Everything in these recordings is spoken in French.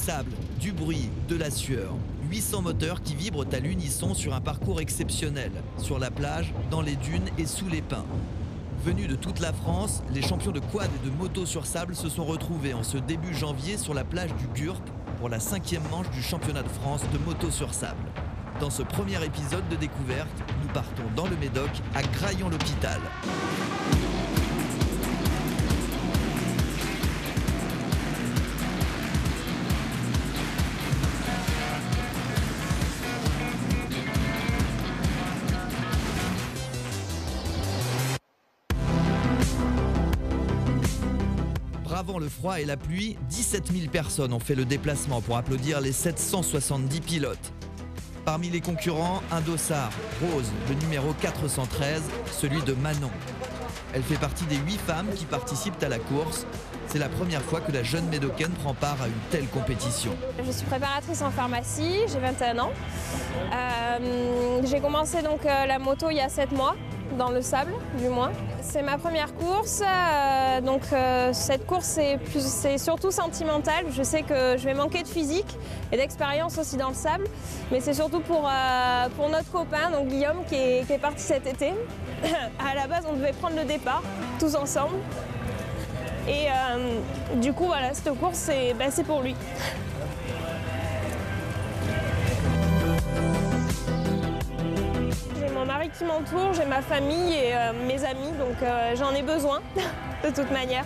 sable, du bruit, de la sueur. 800 moteurs qui vibrent à l'unisson sur un parcours exceptionnel, sur la plage, dans les dunes et sous les pins. Venus de toute la France, les champions de quad et de moto sur sable se sont retrouvés en ce début janvier sur la plage du Gurp pour la 5e manche du championnat de France de moto sur sable. Dans ce premier épisode de découverte, nous partons dans le Médoc à Graillon-l'Hôpital. Bravant le froid et la pluie, 17 000 personnes ont fait le déplacement pour applaudir les 770 pilotes. Parmi les concurrents, un dossard, Rose, le numéro 413, celui de Manon. Elle fait partie des 8 femmes qui participent à la course. C'est la première fois que la jeune Médocaine prend part à une telle compétition. Je suis préparatrice en pharmacie, j'ai 21 ans. J'ai commencé donc la moto il y a 7 mois, dans le sable du moins. C'est ma première course, cette course c'est surtout sentimental. Je sais que je vais manquer de physique et d'expérience aussi dans le sable, mais c'est surtout pour notre copain, donc Guillaume, qui est parti cet été. À la base, on devait prendre le départ, tous ensemble. Et du coup, voilà, cette course, c'est pour lui. J'ai mon mari qui m'entoure, j'ai ma famille et mes amis, donc j'en ai besoin, de toute manière.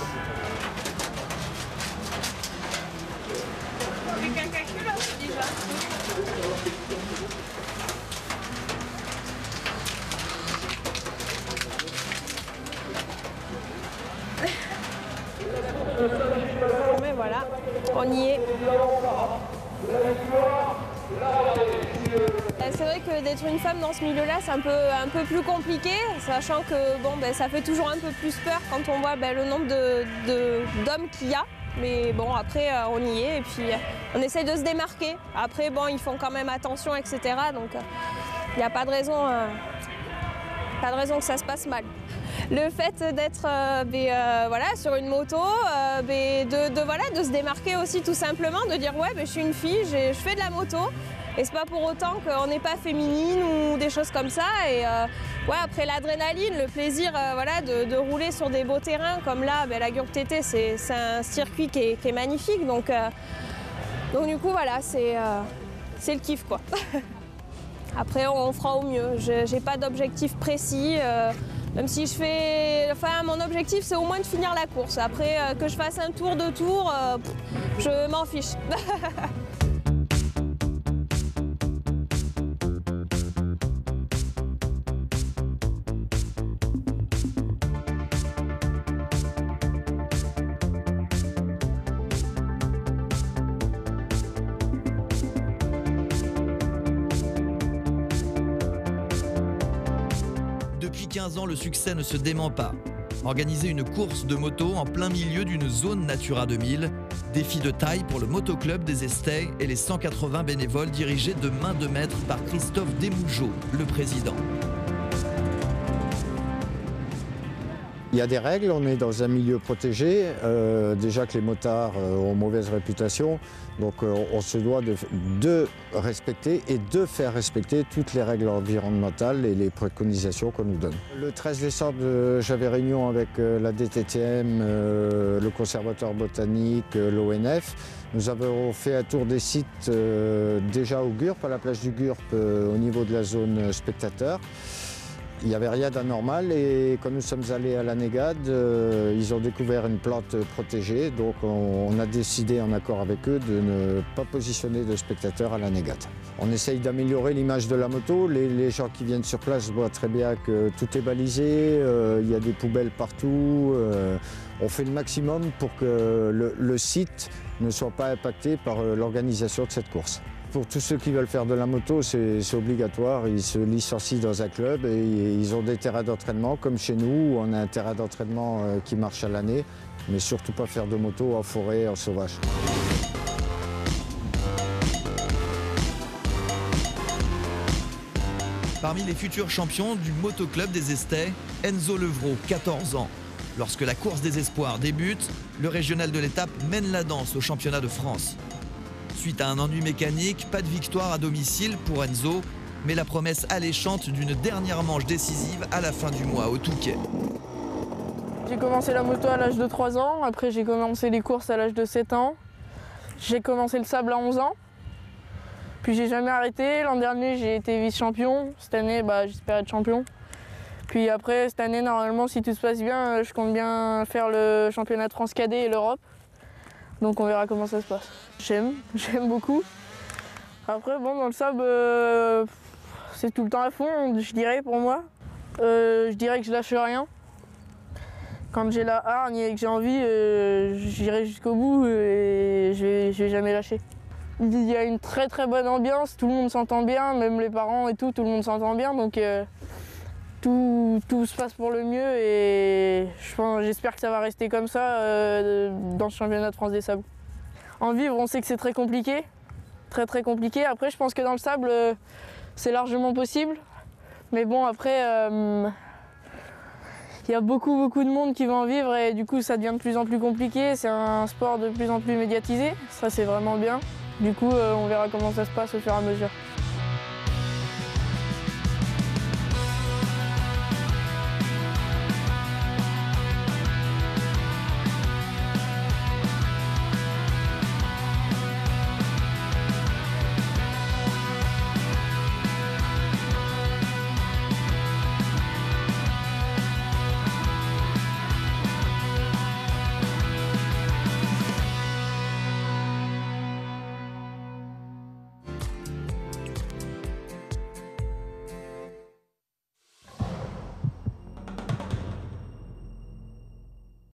Mais voilà, on y est. C'est vrai que d'être une femme dans ce milieu-là, c'est un peu plus compliqué, sachant que bon, ça fait toujours un peu plus peur quand on voit le nombre d'hommes qu'il y a. Mais bon, après, on y est et puis on essaye de se démarquer. Après, bon, ils font quand même attention, etc. Donc, il n'y a pas de raison que ça se passe mal. Le fait d'être sur une moto, de se démarquer aussi tout simplement, de dire ouais, je suis une fille, je fais de la moto. Et c'est pas pour autant qu'on n'est pas féminine ou des choses comme ça. Et après l'adrénaline, le plaisir de rouler sur des beaux terrains comme là, la Gurp TT, c'est un circuit qui est magnifique. Donc du coup, voilà, c'est le kiff, quoi. Après, on fera au mieux. J'ai pas d'objectif précis. Même si mon objectif, c'est au moins de finir la course. Après, que je fasse un tour, 2 tours, je m'en fiche. Depuis 15 ans, le succès ne se dément pas. Organiser une course de moto en plein milieu d'une zone Natura 2000, défi de taille pour le motoclub des Estais et les 180 bénévoles dirigés de main de maître par Christophe Desmougeot, le président. Il y a des règles, on est dans un milieu protégé, déjà que les motards ont mauvaise réputation, donc on se doit de respecter et de faire respecter toutes les règles environnementales et les préconisations qu'on nous donne. Le 13 décembre, j'avais réunion avec la DTTM, le Conservatoire botanique, l'ONF. Nous avons fait un tour des sites déjà au Gurp, à la plage du Gurp, au niveau de la zone spectateur. Il n'y avait rien d'anormal et quand nous sommes allés à la Négade, ils ont découvert une plante protégée. Donc on a décidé en accord avec eux de ne pas positionner de spectateurs à la Négade. On essaye d'améliorer l'image de la moto. Les gens qui viennent sur place voient très bien que tout est balisé, il y a des poubelles partout. On fait le maximum pour que le site ne soit pas impacté par l'organisation de cette course. Pour tous ceux qui veulent faire de la moto, c'est obligatoire. Ils se licencient dans un club et ils ont des terrains d'entraînement. Comme chez nous, on a un terrain d'entraînement qui marche à l'année, mais surtout pas faire de moto en forêt, en sauvage. Parmi les futurs champions du motoclub des Estais, Enzo Levrault, 14 ans. Lorsque la course des espoirs débute, le régional de l'étape mène la danse au championnat de France. Suite à un ennui mécanique, pas de victoire à domicile pour Enzo, mais la promesse alléchante d'une dernière manche décisive à la fin du mois au Touquet. J'ai commencé la moto à l'âge de 3 ans, après j'ai commencé les courses à l'âge de 7 ans. J'ai commencé le sable à 11 ans, puis j'ai jamais arrêté. L'an dernier j'ai été vice-champion, cette année j'espère être champion. Puis après cette année normalement si tout se passe bien, je compte bien faire le championnat de France cadet et l'Europe. Donc on verra comment ça se passe. J'aime beaucoup. Après bon dans le sable c'est tout le temps à fond je dirais pour moi. Je dirais que je lâche rien. Quand j'ai la hargne et que j'ai envie, j'irai jusqu'au bout et je vais jamais lâcher. Il y a une très bonne ambiance, tout le monde s'entend bien, même les parents et tout le monde s'entend bien. Donc tout se passe pour le mieux et j'espère que ça va rester comme ça dans ce championnat de France des sables. En vivre, on sait que c'est très compliqué, très compliqué. Après, je pense que dans le sable, c'est largement possible. Mais bon, après, il y a beaucoup de monde qui va en vivre et du coup, ça devient de plus en plus compliqué. C'est un sport de plus en plus médiatisé, ça c'est vraiment bien. Du coup, on verra comment ça se passe au fur et à mesure.